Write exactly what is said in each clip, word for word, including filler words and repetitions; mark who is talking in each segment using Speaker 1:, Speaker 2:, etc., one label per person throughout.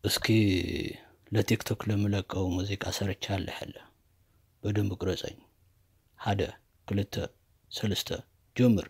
Speaker 1: እስኪ ለቲክቶክ ለምለቀው ሙዚቃ ሰርቻለሁ ያለ በደንብ ቅረጸኝ ሀደ ክልተ ሰለስተ ጀምር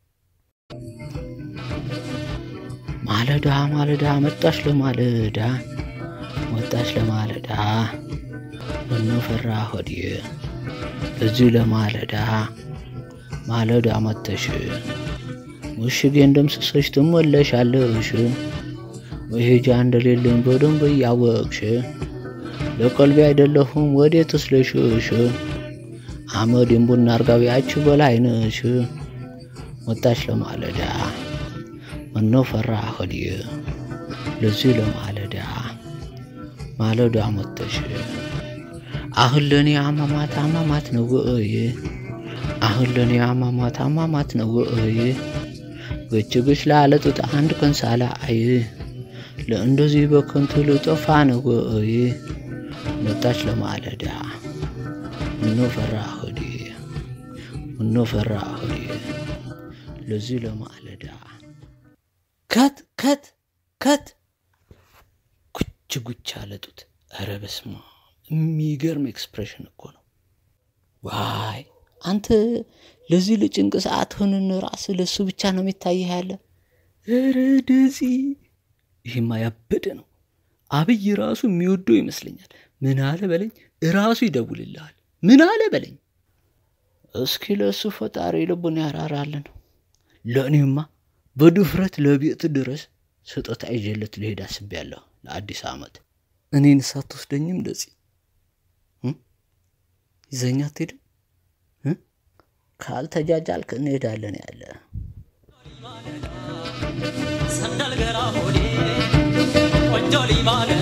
Speaker 1: ማለዳ ማለዳ መጣሽ ለማለዳ መጣሽ ለማለዳ ምነው ፈራ ሆዴ እዚህ ለማለዳ ማለዳ መጥተሽ ሙሽጌ እንደምሰሰሽ ትመለሻለሽ ወሄጃ እንደሌለኝ በደንብ ያወቅሽ ለቀልቤ አይደለሁም ወዴትስ ለሽሽ አመድን ቡና አርጋቢያች በላይ ነሽ መጣሽ ለማለዳ ምነው ፈራ ሆዴ ለዚህ ለማለዳ ማለዳ መጥተሽ አሁን ለኔ አማማት አማማት ነው ወይ አሁን ለኔ አማማት አማማት ነው ወይ ግጭግጭ ላለጡት አንድ ቀን ሳላ አይ ለእንደዚህ በከንቱ ልጠፋ ነው ወይ መጣች ለማለዳ ምነው ፈራ ሆዴ ምነው ፈራ ሆዴ ለዚህ ለማለዳ ከት ከት ከት ኩች ጉቻ አለጡት ኧረ በስመ አብ የሚገርም ኤክስፕሬሽን እኮ ነው ዋይ አንተ ለዚህ ለጭንቅ ሰዓት ሆነን ራስ ለሱ ብቻ ነው የሚታየህ ያለ ኧረ ደዚ ይሄማ ያበደ ነው አብይ ራሱ የሚወደው ይመስለኛል ምን አለ በለኝ ራሱ ይደውልልሃል ምን አለ በለኝ እስኪ ለሱ ፈጣሪ ልቡን ያራራልን ለኔማ በድፍረት ለቤት ድረስ ስጦታ ይዤለት ልሄድ አስቤያለሁ ለአዲስ አመት እኔን ሳትወስደኝም ደዚ ይዘኛ ትሄድ ካልተጃጃልክ እንሄዳለን ያለ ሰንደል ገራ ሆዴ ወንጆሊ ማለ